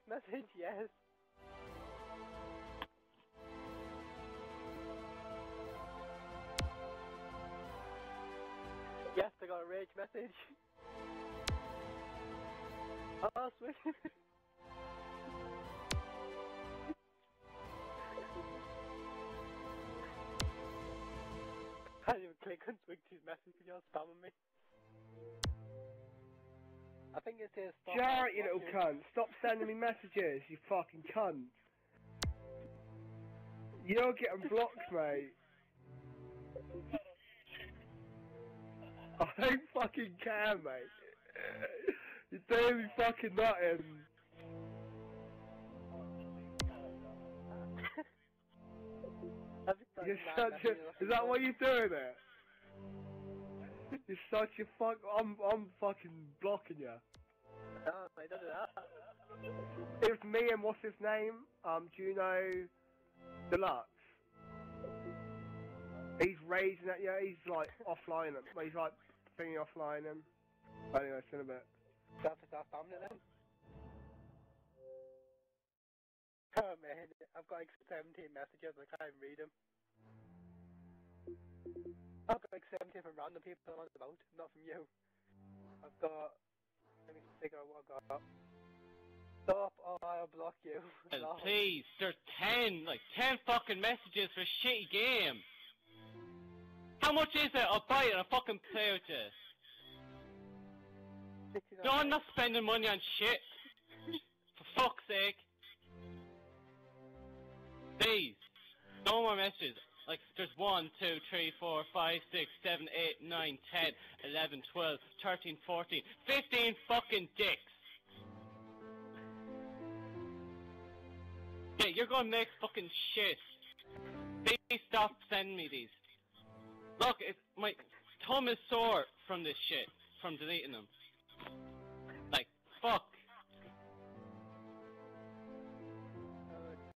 message, yes. Yes, I got a rage message. Oh, sweet. I didn't even click on Swiggy's message because you're spamming me. I think it says stop. Jarrett, you little cunt. Stop sending me messages, you fucking cunt. You're getting blocked, mate. I don't fucking care, mate. You're doing me fucking nothing. You're such a... Is that why you're doing it? You're such a fuck... I'm fucking blocking you. No, I don't do that. It was me and what's his name? Do you know... Deluxe? He's raging at you, he's like offline him. He's like thingy offline him. Anyway, it's in a bit. Do I have to start spamming it then? Oh man, I've got like 17 messages and I can't even read them. I've got like 17 from random people I'm on about, not from you. I've got... Let me figure out what I've got. Stop or I'll block you. Well, please, there's 10 fucking messages for a shitty game. How much is it? I'll buy it and I'll fucking play with it. No, I'm not spending money on shit. For fuck's sake. Please. No more messages. Like, there's 1, 2, 3, 4, 5, 6, 7, 8, 9, 10, 11, 12, 13, 14, 15 fucking dicks. Yeah, you're gonna make fucking shit. Please stop sending me these. Look, my thumb is sore from this shit, from deleting them.